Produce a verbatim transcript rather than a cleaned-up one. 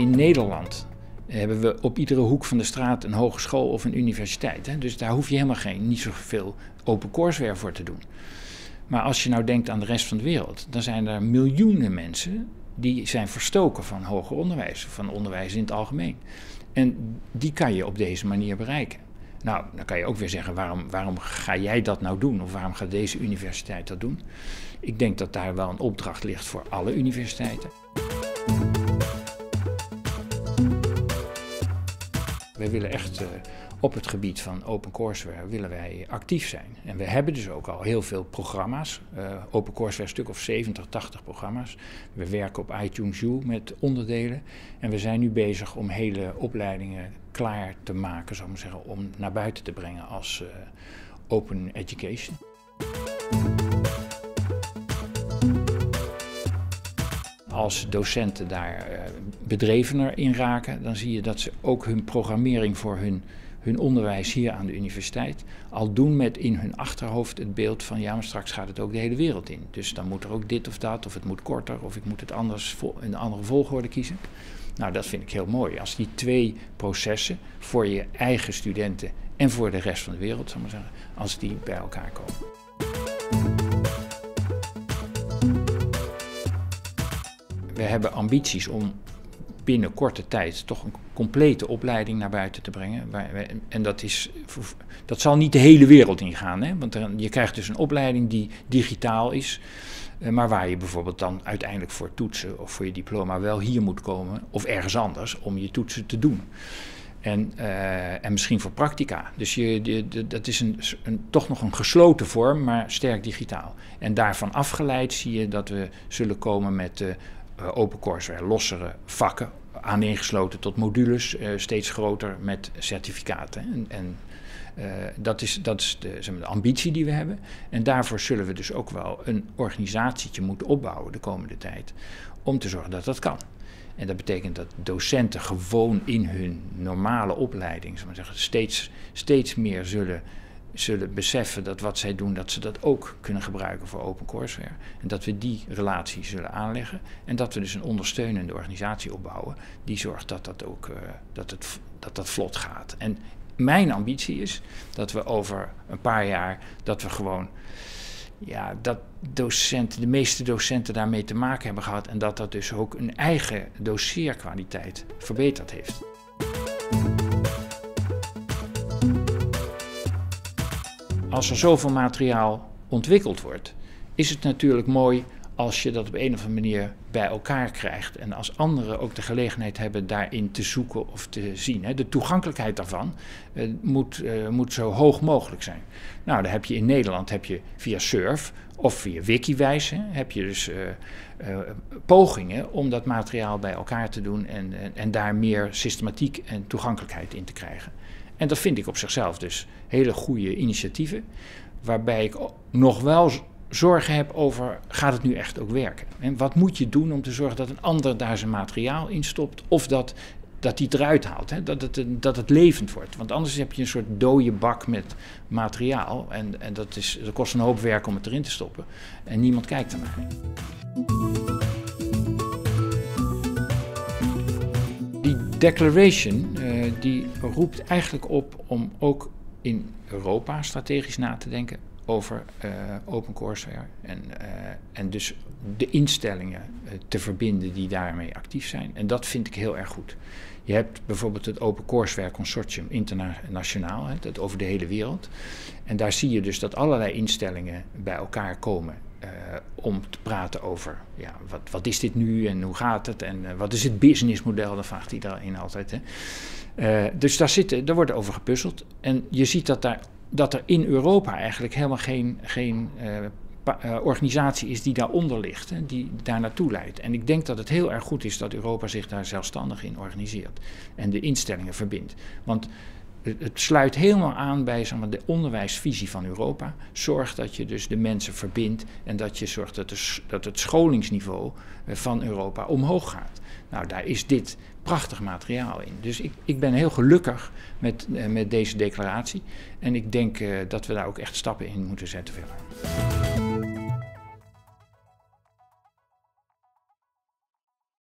in Nederland hebben we op iedere hoek van de straat een hogeschool of een universiteit. Hè? Dus daar hoef je helemaal geen, niet zoveel open courseware voor te doen. Maar als je nou denkt aan de rest van de wereld, dan zijn er miljoenen mensen die zijn verstoken van hoger onderwijs, van onderwijs in het algemeen. En die kan je op deze manier bereiken. Nou, dan kan je ook weer zeggen, waarom, waarom ga jij dat nou doen? Of waarom gaat deze universiteit dat doen? Ik denk dat daar wel een opdracht ligt voor alle universiteiten. Wij willen echt uh, op het gebied van open courseware willen wij actief zijn. En we hebben dus ook al heel veel programma's. Uh, open courseware, een stuk of zeventig, tachtig programma's. We werken op iTunes U met onderdelen. En we zijn nu bezig om hele opleidingen klaar te maken, zou ik maar zeggen, om naar buiten te brengen als uh, open education. Als docenten daar uh, bedrevener in raken, dan zie je dat ze ook hun programmering voor hun, hun onderwijs hier aan de universiteit al doen met in hun achterhoofd het beeld van ja, maar straks gaat het ook de hele wereld in. Dus dan moet er ook dit of dat, of het moet korter, of ik moet het anders in een andere volgorde kiezen. Nou, dat vind ik heel mooi. Als die twee processen voor je eigen studenten en voor de rest van de wereld, zou ik maar zeggen, als die bij elkaar komen. We hebben ambities om binnen korte tijd toch een complete opleiding naar buiten te brengen. En dat, is, dat zal niet de hele wereld ingaan, hè? Want je krijgt dus een opleiding die digitaal is, maar waar je bijvoorbeeld dan uiteindelijk voor toetsen of voor je diploma wel hier moet komen of ergens anders om je toetsen te doen. En, uh, en misschien voor practica. Dus je, de, de, dat is een, een, toch nog een gesloten vorm, maar sterk digitaal. En daarvan afgeleid zie je dat we zullen komen met uh, open courseware, lossere vakken, aaneengesloten tot modules, uh, steeds groter met certificaten. En, en uh, dat is, dat is de, zeg maar, de ambitie die we hebben. En daarvoor zullen we dus ook wel een organisatietje moeten opbouwen de komende tijd, om te zorgen dat dat kan. En dat betekent dat docenten gewoon in hun normale opleiding, zal ik maar zeggen, steeds, steeds meer zullen, zullen beseffen dat wat zij doen, dat ze dat ook kunnen gebruiken voor open courseware. En dat we die relatie zullen aanleggen en dat we dus een ondersteunende organisatie opbouwen die zorgt dat dat ook uh, dat het, dat dat vlot gaat. En mijn ambitie is dat we over een paar jaar, dat we gewoon, ja, dat docenten, de meeste docenten daarmee te maken hebben gehad en dat dat dus ook een eigen doseerkwaliteit verbeterd heeft. Als er zoveel materiaal ontwikkeld wordt, is het natuurlijk mooi als je dat op een of andere manier bij elkaar krijgt en als anderen ook de gelegenheid hebben daarin te zoeken of te zien. De toegankelijkheid daarvan uh, moet, uh, moet zo hoog mogelijk zijn. Nou, dan heb je in Nederland heb je via Surf of via Wikiwijs heb je dus uh, uh, pogingen om dat materiaal bij elkaar te doen en, en, en daar meer systematiek en toegankelijkheid in te krijgen. En dat vind ik op zichzelf dus hele goede initiatieven, waarbij ik nog wel zorgen heb over, gaat het nu echt ook werken? En wat moet je doen om te zorgen dat een ander daar zijn materiaal in stopt of dat, dat hij het eruit haalt, hè? Dat, het, dat het levend wordt. Want anders heb je een soort dode bak met materiaal en, en dat, is, dat kost een hoop werk om het erin te stoppen en niemand kijkt ernaar. Die declaration uh, die roept eigenlijk op om ook in Europa strategisch na te denken over uh, open courseware en, uh, en dus de instellingen uh, te verbinden die daarmee actief zijn. En dat vind ik heel erg goed. Je hebt bijvoorbeeld het Open Courseware Consortium internationaal, hè, dat over de hele wereld. En daar zie je dus dat allerlei instellingen bij elkaar komen uh, om te praten over ja, wat, wat is dit nu en hoe gaat het en uh, wat is het businessmodel, dat vraagt iedereen altijd. Hè. Uh, dus daar, zitten, daar wordt over gepuzzeld en je ziet dat daar dat er in Europa eigenlijk helemaal geen, geen uh, pa, uh, organisatie is die daaronder ligt, hè, die daar naartoe leidt. En ik denk dat het heel erg goed is dat Europa zich daar zelfstandig in organiseert en de instellingen verbindt. Want het, het sluit helemaal aan bij zeg maar, de onderwijsvisie van Europa. Zorg dat je dus de mensen verbindt en dat je zorgt dat, de, dat het scholingsniveau van Europa omhoog gaat. Nou, daar is dit prachtig materiaal in. Dus ik, ik ben heel gelukkig met, uh, met deze declaratie. En ik denk uh, dat we daar ook echt stappen in moeten zetten verder.